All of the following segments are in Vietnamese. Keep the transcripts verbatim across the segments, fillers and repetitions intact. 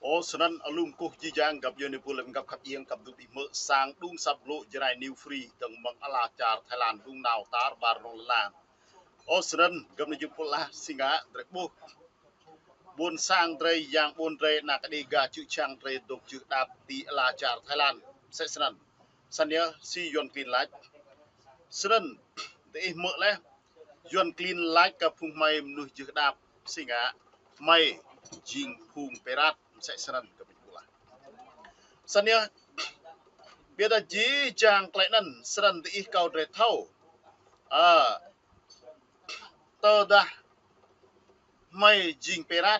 ô sân alum cô chi giang gặp dân phụ lệnh gặp khắp yên gặp được bị mỡ sang đung sập lộ dài new free từng bằng ala char Thái Lan đung nào tar bar rong lan ô sân gặp được phụ la singa trek bu buôn sang tray yang buôn tray nak đi ga chữ chang tray đục chữ đạp ti ala char Thái Lan sẽ sân sân nhớ si yon clean lại sân để mỡ lẽ yon clean lại gặp phung may nuôi chữ đạp singa may jing phung perat sẽ sân gặp sân nhớ biết là chỉ chàng lại năn sân thì cao để thâu à tơ đa may jing perat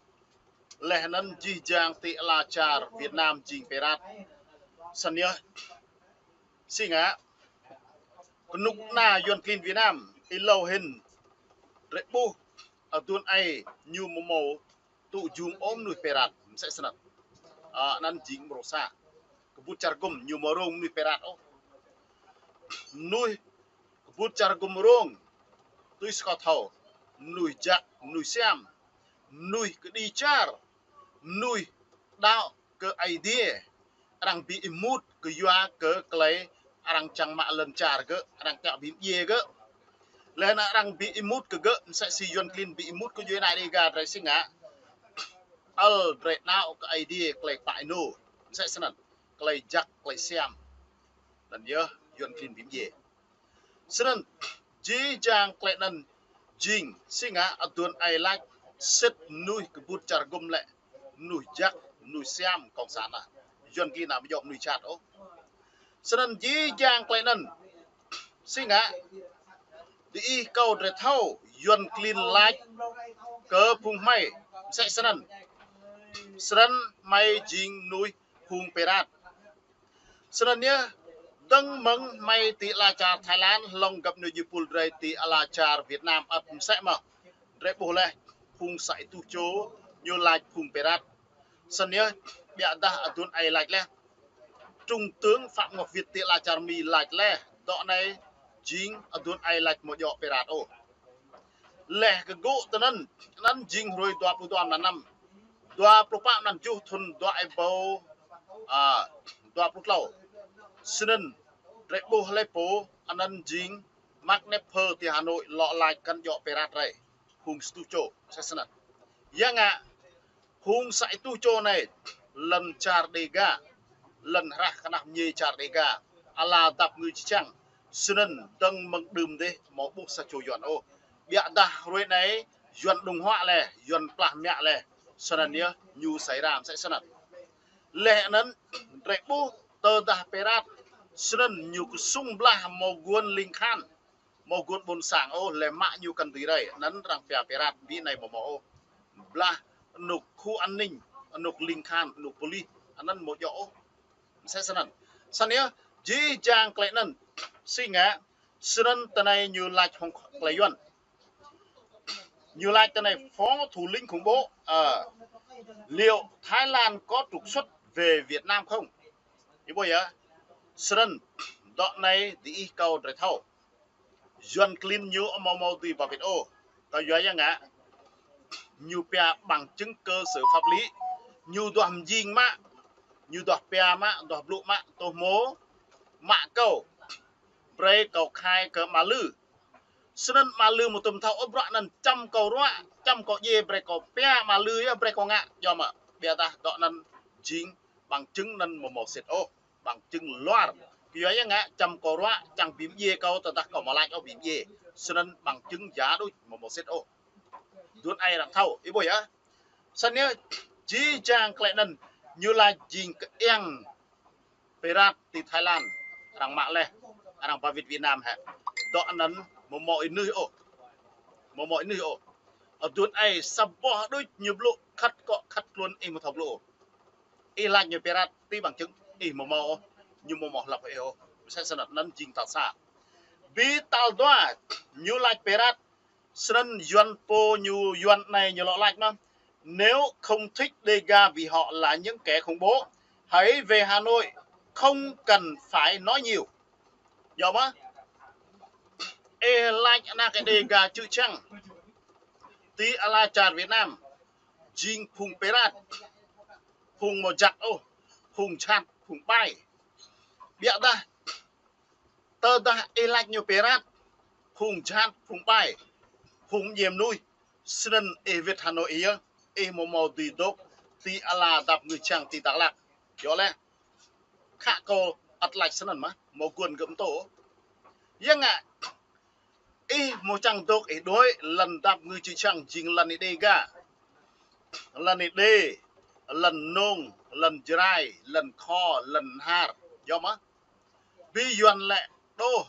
lẽ năn chỉ chàng thì là char Việt Nam jing perat sân nhớ xin á nục na yon clean Việt Nam in lâu hình rễ bu ở tuần ai như mồ mồ tụ dùng ôm nuôi perat sẽ sân à năn jing rosa kebut cargum nyu morong nuôi perat oh nuôi kebut cargum morong tui skot thau nuôi jak nuôi xem nuôi cái đi char nuôi đạo ke idea rang bi imut ke yua ke klei rang chang ma len char ke rang ka bim ye ke len rang bi imut ke ge sẽ si yon clean bi imut ke yue nai đi ga drai singa al right now ke idea klei pai no sẽ sanan klei jak klei xem dan ye yon clean bim ye sanan ji jang klei nan jing singa atun ai like sit nuôi cái bút char gum lệ nuôi jak nuôi xem công sản à yon clean nào yom nuôi chat oh sanan ji jang klei nan singa đi câu để thâu yon clean like cơ phung may sẽ sanan sanan may jing nuôi phung perat sanan nhá đăng mừng may tị la char Thái Lan long gặp nơi Nepal rồi tị la char Việt Nam ấp sẽ mà rồi bù lệ phung sải tu chố như like phung perat sân nhá bịa đa ở tuần ai like lẽ trung tướng Phạm Ngọc Việt tị la char mi like lẽ đó này jing ở tuần ai like một dọ perat ô lẽ cái gỗ tênนั้นนั้นjing rồi đoạt bù đoạt là năm đoạt bù phạm năm chú thun đoạt ai bầu à đoạt bù lâu sân rễ bù lệ phố anh ăn jing Magneper thì Hà Nội lọ lại căn dọ perat này hùng studio sẽ sân yang ạ hùng sải tu này lần char dega lần ra khả năng nhê char dega ala tập người chăng sân tăng mừng đùm đấy máu bốc sa chô yuan ô bịa đa rồi này yuan đồng họa lè yuan plạ mẹ lè sân nhớ nhu xảy ram sẽ sân lệ nấn rễ bù tơ đa perat sân nhu sung bla màu guôn linh khan màu guôn bồn sảng ô lệ mạ nhu cần tí đây nấn rằng pia perat bí này màu màu bla nục khu an ninh nục linh khan nục poli anh nấn một chỗ sẽ sân sân nhớ dĩ chàng klei nấn xin ngã sân tên này như lại không klei yuan như lại tên này phó thủ lĩnh khủng bố à, liệu Thái Lan có trục xuất về Việt Nam không? Ý bây giờ sân đoạn này đi câu để thâu John Clean như màu màu tùy vào Việt ô tao nói rằng ạ như pia bằng chứng cơ sở pháp lý như đoạn dinh mạ như đoạn pia mạ đoạn lụ mạ tô mố mạ cầu pre cầu khai cờ mà lư sân mà lư một tùm thâu ốp đoạn nần trăm cầu róa trăm cầu dê pre cầu pia mà lư á pre cầu ngạ do mà bia ta đoạn nần chính bằng chứng nần một màu xịt ô bằng chứng loa vì vậy ngã trăm cầu róa chẳng bím dê câu ta ta cầu mà lại ô bím dê sân bằng chứng giá đôi một màu xịt ô tuần ai làm thâu ý bồi á sân nhớ chỉ chàng klei nần như là jing eng perat từ Thái Lan rằng mạ lệ rằng ba Việt Việt Nam hả đoạn nấn một mọi nơi ô một mọi nơi ô ở tuần ai sắp bỏ đôi nhiều lộ khắt cọ khắt luôn em một thọc lộ y lại như perat tí bằng chứng y một màu như một màu lập hệ ô sẽ sân nấn jing tạo xa bi tao doa như lại perat sân yuan po như yuan này như lọ lại mà nếu không thích Dega vì họ là những kẻ khủng bố hãy về Hà Nội không cần phải nói nhiều hiểu má e like na cái Dega chữ trăng tí ala char Việt Nam jing phung perat phùng một giặc ô phùng chặt phùng bay bịa ta tơ ta e lạch nhiều perat phùng chặt phùng bay phùng diềm nuôi sân e Việt Hà Nội ý e mò mò tùy đốc tì ala đạp người chàng tì tạc lạc gió lẽ khả cô ắt lạch sân mà mò quần gẫm tổ nhưng ạ e mò chàng đốc e đối lần đạp người chữ chàng chính lần đi ga lần đi lần nông lần drai lần kho lần hạt do má vi duyên lệ đô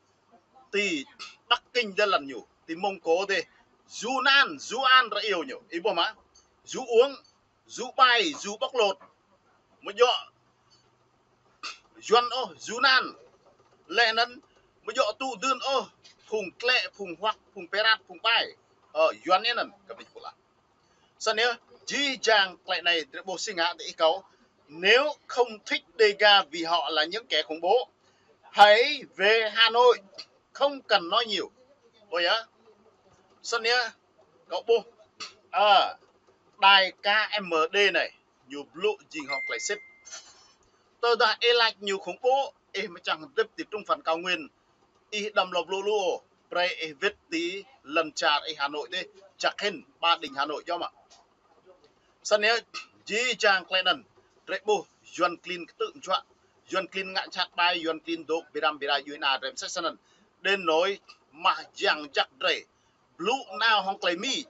tì Bắc Kinh ra lần nhiều tì Mông Cổ thì du nan du an ra yêu nhiều ý bộ má du uống du bay du bóc lột mới dọ duyên ô du nan lệ nấn mới dọ tụ đơn ô phùng lệ phùng hoặc phùng perat phùng bay ở duyên nè cái gì cũng là sao nhớ Di chàng lại này bộ sinh hạ để cấu nếu không thích Dega vì họ là những kẻ khủng bố hãy về Hà Nội không cần nói nhiều ôi á sân nhá cậu bố à, đài ca em đê này nhiều lộ trình học lại xếp tờ đã e like nhiều khủng bố e mà chẳng tiếp tiếp trung phần cao nguyên y đầm lộc lô lô pre e viết tí lần trà ở Hà Nội đi chắc hình ba đình Hà Nội cho mà sân nhá Di chàng Clinton Rebo John Clean tự chọn John Clean ngạn chặt bay John Clean đốt biram bira yuina rem session đến nói mà giang chắc rể blue nào hong clay mi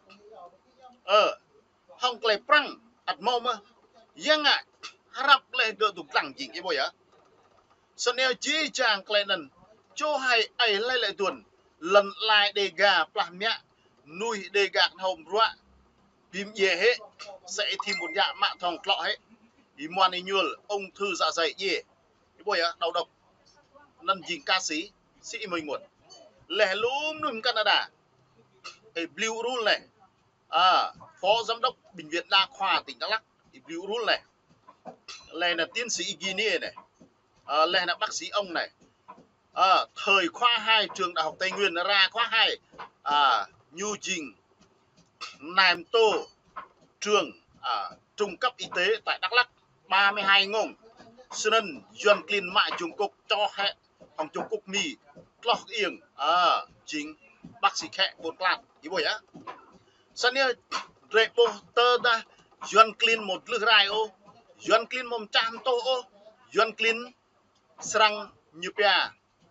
ờ hong clay prang at moma yang ạ harap leh được tục lăng chỉnh cái bồi á sân nhá Di chàng Clinton cho hay ai lại lại tuần lần lại đề gà plan mẹ nuôi đề gà hồng rua bìm về hết sẽ thêm một dạ mạng thòng lọ hết ý moan ý nhuল ông thư dạ dày gì cái bồi á đau độc năn dính ca sĩ sĩ mình một lẻ lúm nùm Canada cái Blue Rule này à phó giám đốc bệnh viện đa khoa tỉnh Đắk Lắk cái Blue Rule này lẻ là tiến sĩ Guinea này à, lẻ là bác sĩ ông này à, thời khoa hai trường đại học Tây Nguyên ra khoa hai à, nhu trình Nam Tô trường à, trung cấp y tế tại Đắk Lắk ba mươi hai ngông Sơn John Clean mại trung cục cho hệ phòng trung cục mì lọc yên à, chính bác sĩ khẽ bốn lạt ý bồi á sân nhá reporter da John Clean một lư rai ô John Clean một trăm tô ô John Clean serang nyupia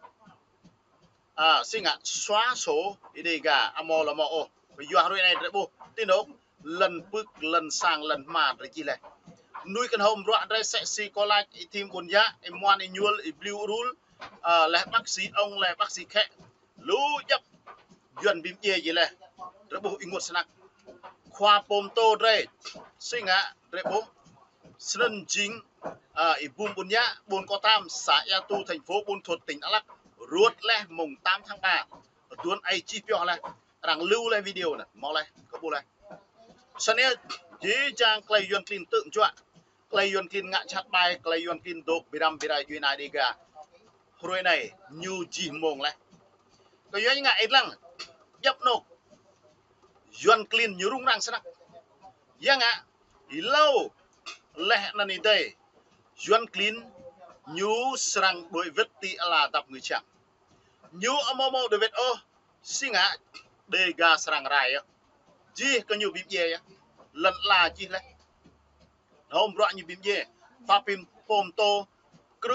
à xin ạ xóa số ý đề gà amo là mò ô bây giờ hồi này repo tin đâu lần bước lần sang lần mà rồi chi này nuôi cần home rõ đây sẽ si có like team buồn giá em ngoan em nhual em Blue Rule à, là bác sĩ ông là bác sĩ khẽ lú chấp duyên bím chia gì này rồi bộ ingot snack khoa pom tô đây sinh ạ rồi bộ sơn chính à ibum buồn giá buồn có tam xã Ea Tu thành phố Buôn Thuột tỉnh Đắk Lắk ruột lẹ mùng tám tháng ba tuần ai chi phiếu này rằng lưu lại video này mau này có bộ này sân nhá Di chàng Clay John Clean tự chọn Clay John Clean ngạn chặt bài Clay John Clean đốt biram birai yuina đi gà rồi này như chỉ mong này cái gì ngại lăng dập nổ John Clean như rung răng sẵn giang ạ lâu lẽ là này đây John Clean như sang đối vết tị là tập người chẳng như âm mô đối vết ô xin ạ đề gà sang rai gì có nhiều bím dê lần là chi lấy hôm rõ như bím dê pha pim pom tô cứ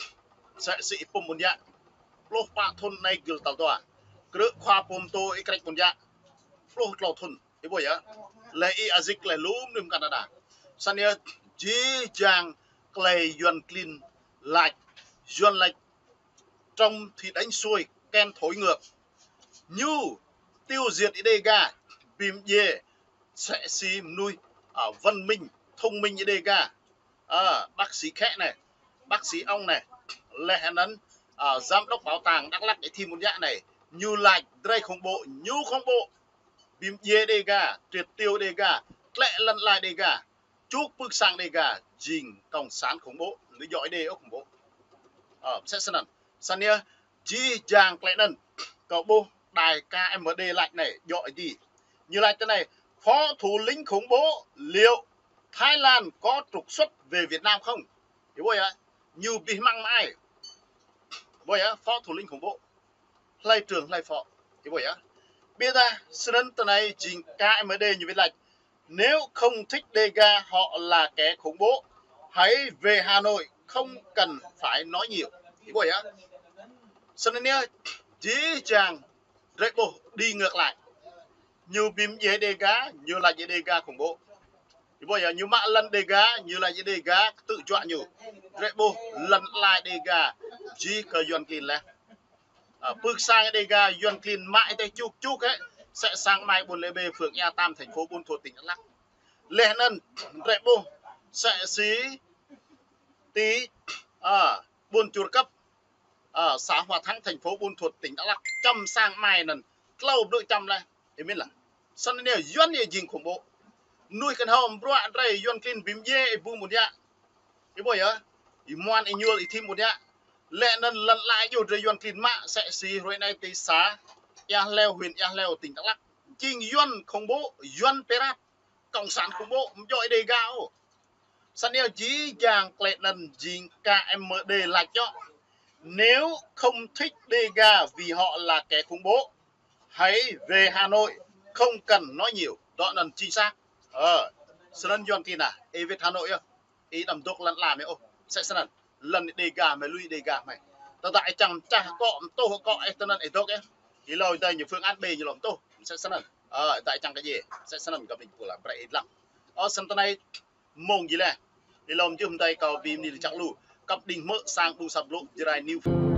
sẽ sĩ pom một dạng lô pha thôn này gửi tàu tòa cứ khoa pom tô ít cách một dạng lô lô thôn cái bồi á lấy y azik lấy lúm đừng Canada san nhớ chỉ chàng Clay John Clean lại John lại trong thì đánh xuôi ken thối ngược như tiêu diệt ý đề gà bìm dê sẽ xì nuôi ở văn minh thông minh ý đề gà à, bác sĩ khẽ này bác sĩ ông này lẽ nấn à, giám đốc bảo tàng Đắk Lắk để thi một dạng này như lại đây không bộ như không bộ bìm dê đề gà triệt tiêu đề gà lẽ lần lại đề gà chúc bước sang đề gà dình cộng sản khủng bố người giỏi đề ốc khủng bố ở sẽ sân sân nhá chi chàng lẽ nấn cậu bố đài ca em đê lại này giỏi gì như lại cái này phó thủ lĩnh khủng bố liệu Thái Lan có trục xuất về Việt Nam không? Thì bây giờ nhiều bị mang mãi. Bây giờ phó thủ lĩnh khủng bố lai trường lai phó. Thì bây giờ bây giờ sân tờ này chính ca em đê như vậy là nếu không thích Dega họ là kẻ khủng bố, hãy về Hà Nội, không cần phải nói nhiều. Thì bây giờ sân này chỉ chàng rễ bộ đi ngược lại. Nhiều bìm dễ Dega như là dễ Dega khủng bố. Thì bây giờ như mạ lần Dega như là dễ Dega tự chọn nhiều. Rễ bộ lần lại Dega chỉ cờ dọn kìn là bước sang Dega dọn kìn mãi tay chúc chúc ấy sẽ sang mai buôn lê bê phường Ea Tam thành phố Buôn Thuột tỉnh Đắk Lắk. Lê Nân rễ bộ sẽ xí tí à, buôn chuột cấp ở xã Hòa Thắng thành phố Buôn Thuột tỉnh Đắk Lắk chăm sang mai nần lâu đôi trăm này thì biết là sân này duyên gì dình khủng bố nuôi cần hòm bọa đây duyên kinh bím dê bu một nhá cái bồi á thì moan anh nhua thì thêm một nhá lệ nần lần lại nhiều rồi duyên kinh mạ sẽ xì rồi này tây xá Ea Leo huyện Ea Leo tỉnh Đắk Lắk chinh duyên khủng bố duyên perat cộng sản khủng bố dội đề gạo sân này chỉ chàng lệ nần dình ca em đê lại cho nếu không thích Dega vì họ là kẻ khủng bố, hãy về Hà Nội, không cần nói nhiều, đó là chính xác. Ờ, sân yon kia à, e về Hà Nội à, ý đầm độc lần làm ấy, ô, sẽ sân lần Dega mày lui Dega mày, tao tại chẳng cha cọ tô cọ ấy tao nên ấy độc ấy, ý lời đây nhiều phương án B nhiều lòng tô, sẽ sân ờ, tại chẳng cái gì, sẽ sân gặp mình của là vậy lắm. Ở sân tao này mông gì nè, ý lòng chứ hôm nay cầu vì đi chẳng lù, cặp đình mỡ sang bù sập lộ, giờ này new